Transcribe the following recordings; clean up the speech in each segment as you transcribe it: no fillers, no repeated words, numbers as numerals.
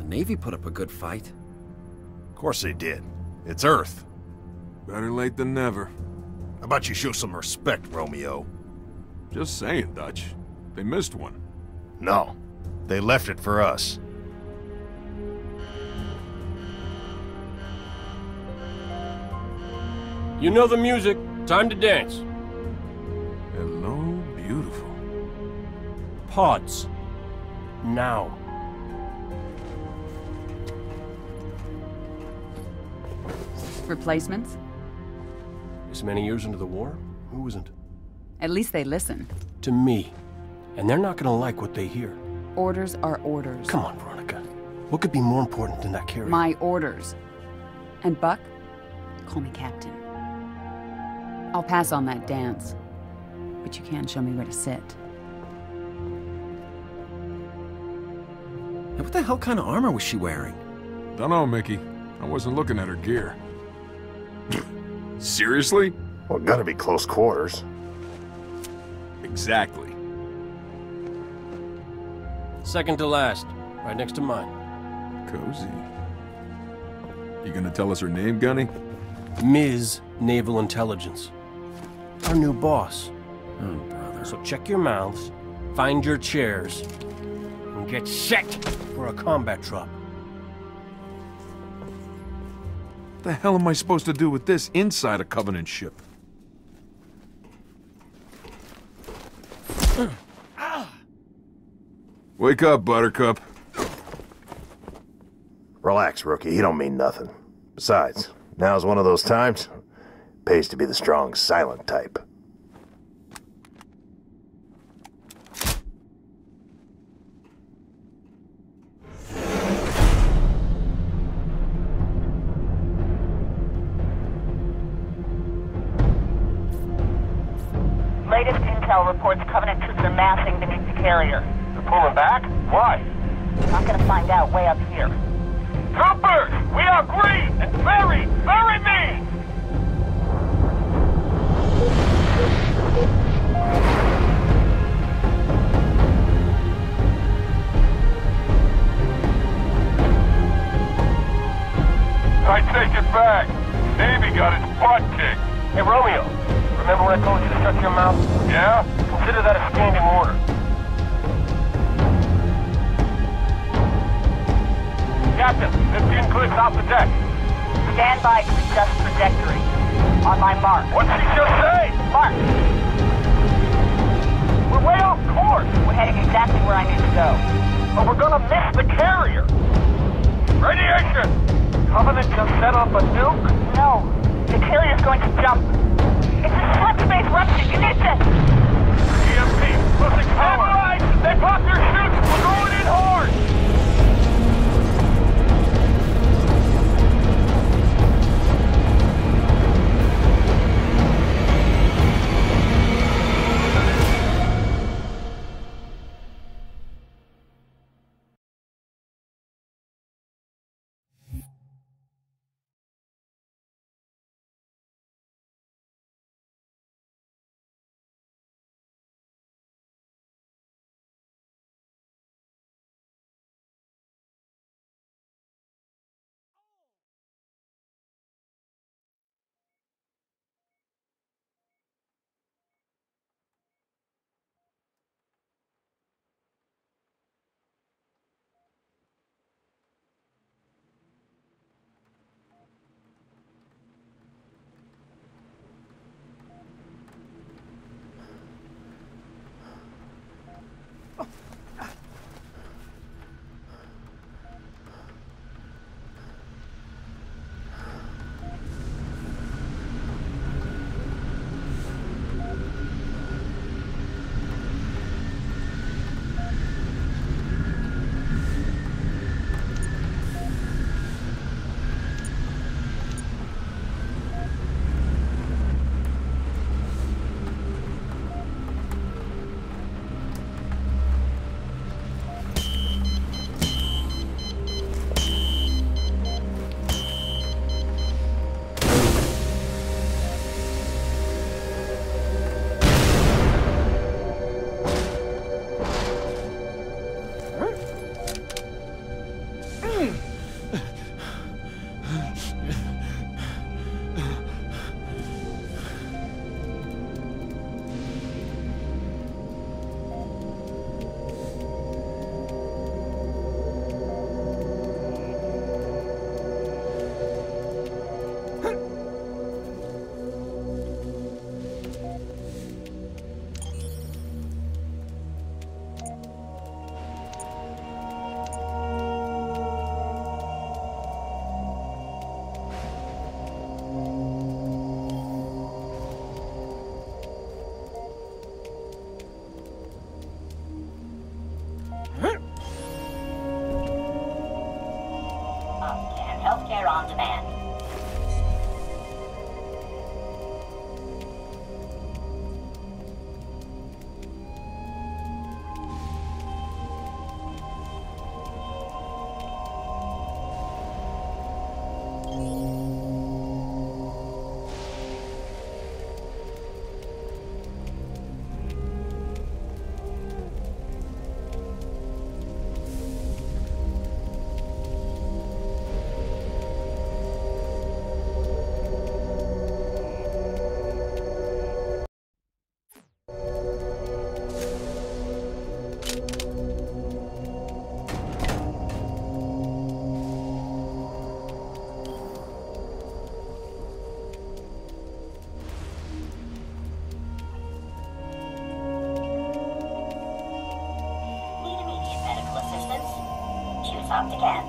Navy put up a good fight. Of course they did. It's Earth. Better late than never. How about you show some respect, Romeo? Just saying, Dutch. They missed one. No. They left it for us. You know the music. Time to dance. Hello, beautiful. Pods. Now. Replacements? This many years into the war, who isn't? At least they listen. To me. And they're not gonna like what they hear. Orders are orders. Come on, Veronica. What could be more important than that carrier? My orders. And Buck, call me Captain. I'll pass on that dance, but you can show me where to sit. And what the hell kind of armor was she wearing? Dunno, Mickey. I wasn't looking at her gear. Seriously? Well, gotta be close quarters. Exactly. Second to last. Right next to mine. Cozy. You gonna tell us her name, Gunny? Ms. Naval Intelligence. Our new boss. Oh, brother. So check your mouths, find your chairs, and get set for a combat drop. What the hell am I supposed to do with this inside a Covenant ship? Wake up, Buttercup. Relax, rookie. He don't mean nothing. Besides, now's one of those times. Pays to be the strong, silent type. Latest intel reports Covenant troops are massing beneath the carrier. They're pulling back? Why? Not gonna find out way up here. Troopers! We are green and very, very mean! I take it back. Navy got its butt kicked. Hey, Romeo. Remember when I told you to shut your mouth? Yeah? Consider that a standing order. Captain, 15 clicks off the deck. Stand by to adjust trajectory. On my mark. What'd she just say? Mark! We're way off course. We're heading exactly where I need to go. But we're gonna miss the carrier. Radiation! Covenant just set off a nuke? No, the carrier's going to jump. It's a slip space rupture. You need this. EMP, losing power. They popped their chutes. We're going in hard. on demand. Choose again.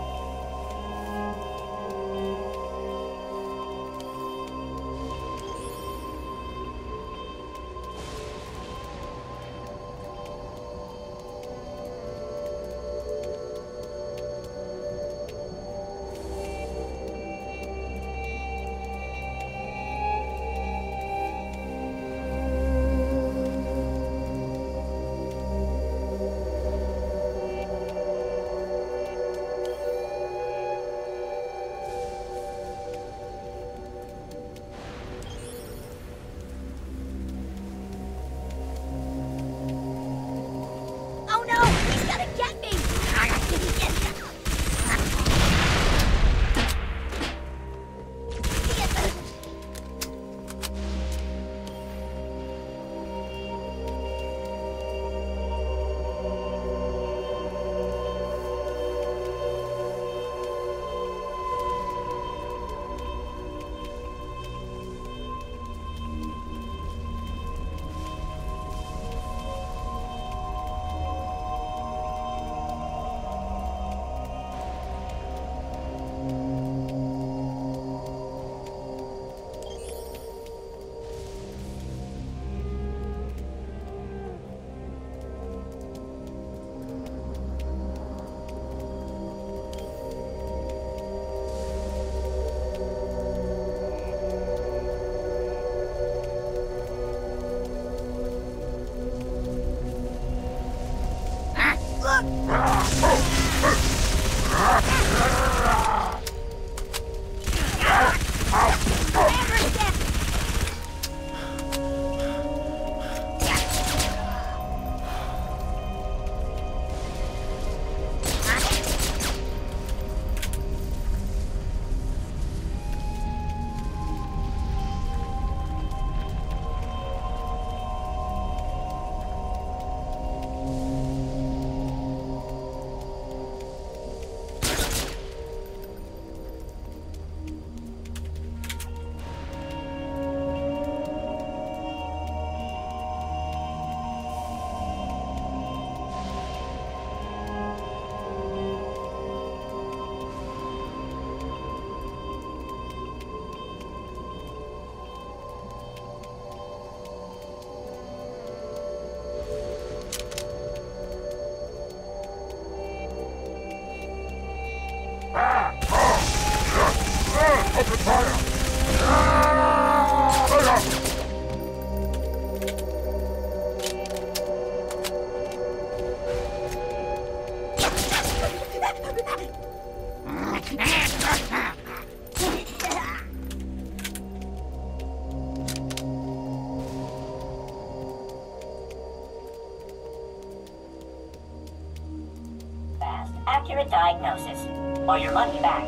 Accurate diagnosis, or your money back.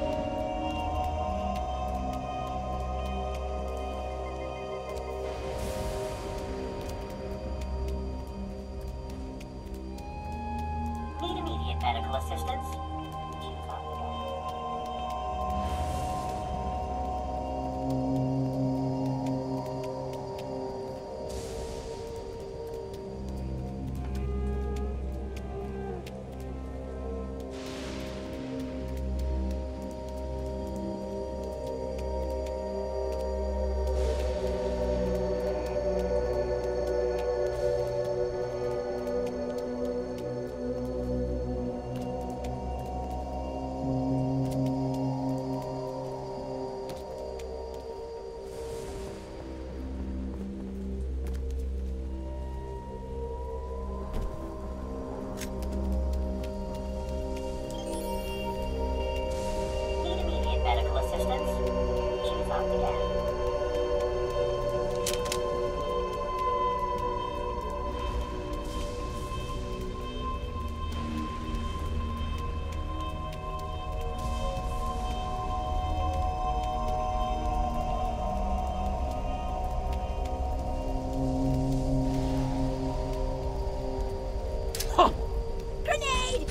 Need immediate medical assistance? Choose on assistance? Choose off again. Grenade!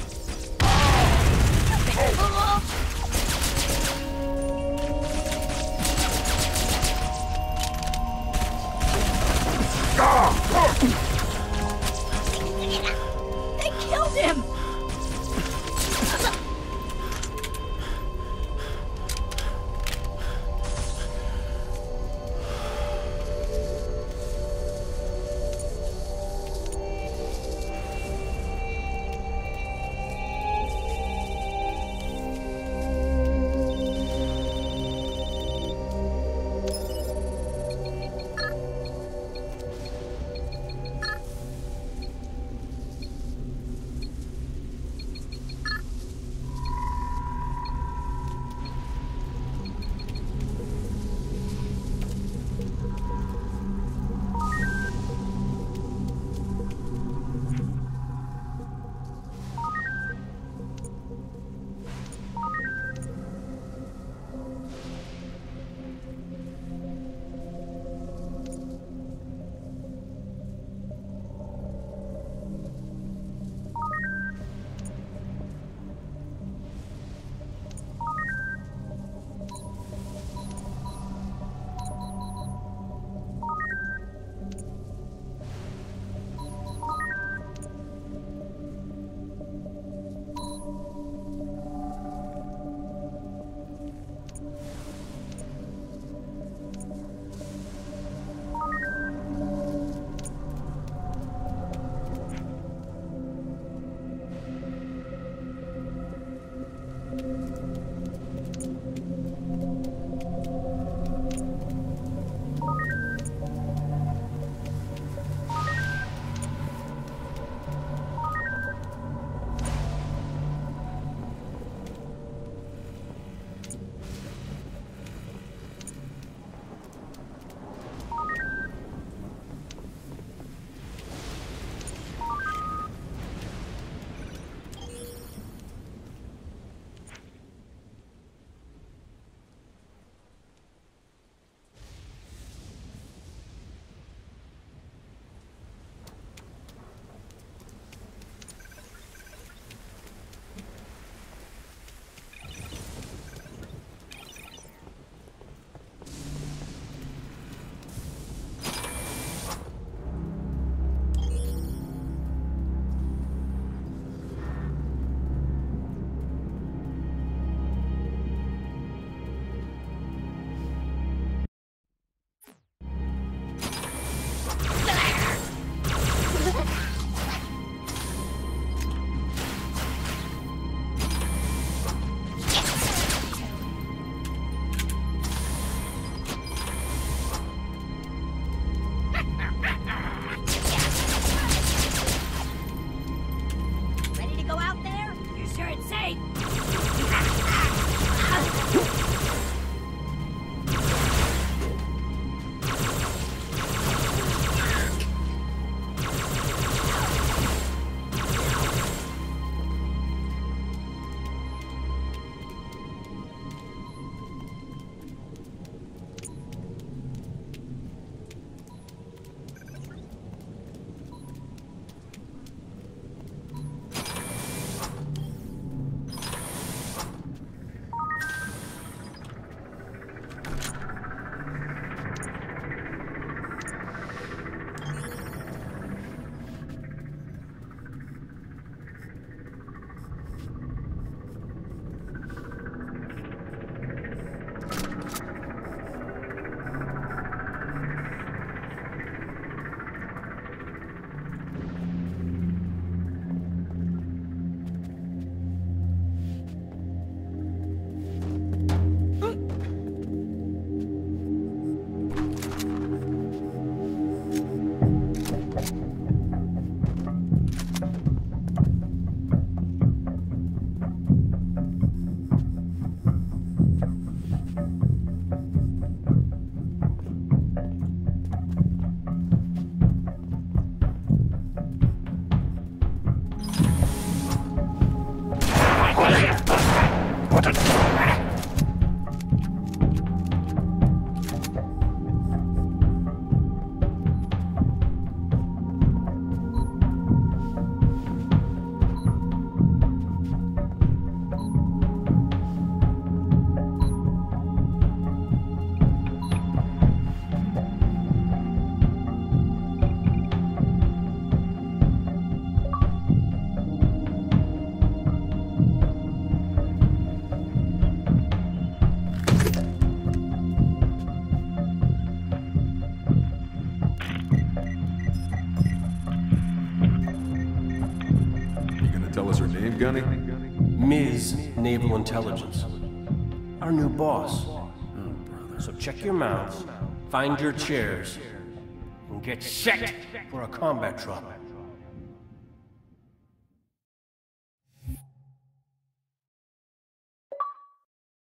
Tell us her name, Gunny? Ms. Naval Intelligence. Our new boss. So check your mouths, find your chairs, and get set for a combat drop.